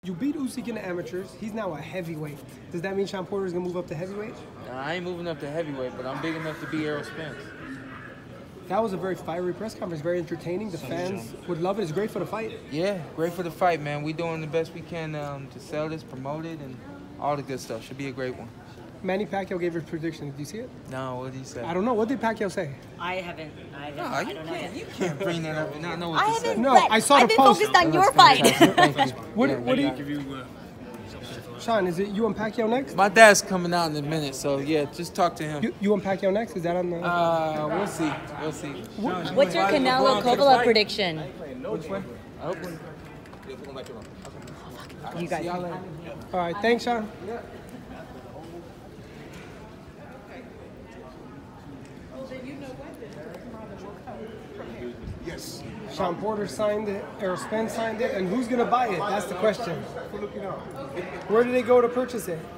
You beat Usyk in the amateurs. He's now a heavyweight. Does that mean Sean Porter's gonna move up to heavyweight? Nah, I ain't moving up to heavyweight, but I'm big enough to beat Errol Spence. That was a very fiery press conference, very entertaining. The fans would love it. It's great for the fight. Yeah, great for the fight, man. We doing the best we can to sell this, promote it, and all the good stuff. Should be a great one. Manny Pacquiao gave his prediction. Did you see it? No, what did he say? I don't know. What did Pacquiao say? I haven't. No, I you don't know. can't. You can't bring that up and not know what I to say. haven't. No, read. I saw the I've been post. focused on your fight. What do you, Give you Sean? Is it you and Pacquiao next? My dad's coming out in a minute, so yeah, just talk to him. You and Pacquiao next? Is that on the? We'll see. We'll see. What's your Canelo Kovalev prediction? Which way? You guys. All right. Thanks, Sean. yes. Sean Porter signed it. Errol Spence signed it. And who's gonna buy it? That's the question. Where do they go to purchase it?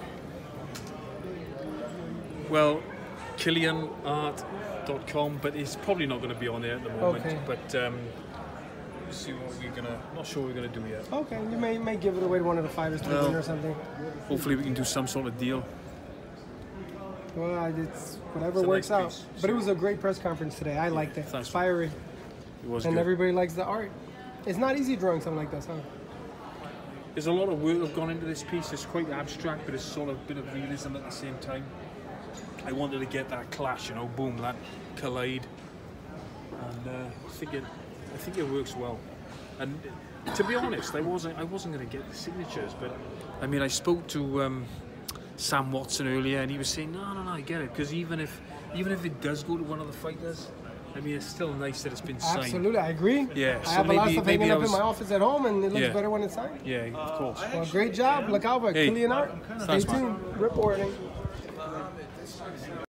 Well, KillianArt.com, but it's probably not going to be on there at the moment. Okay. But we'll see what we're gonna. Not sure what we're gonna do yet. Okay, you may give it away to one of the fighters to win or something. Hopefully, we can do some sort of deal. Well, it's whatever It's a works nice out. piece. But it was a great press conference today. I liked it. Thanks. It's fiery, It was and good. everybody likes the art. It's not easy drawing something like this, huh? There's a lot of work that's gone into this piece. It's quite abstract, but it's sort of a bit of realism at the same time. I wanted to get that clash, you know, boom, that collide, and I think it works well. And to be honest, I wasn't going to get the signatures, but I mean, I spoke to Sam Watson earlier, and he was saying, no, I get it, because even if it does go to one of the fighters, I mean, it's still nice that it's been signed. Absolutely, I agree. Yeah, I so have a lot of maybe- stuff maybe hanging I up in was- my office at home, and it looks Yeah. better when it's signed. Yeah, of course. Well, great job. Look out for Hey. Killian Art. Stay Thanks, man. tuned. Reporting.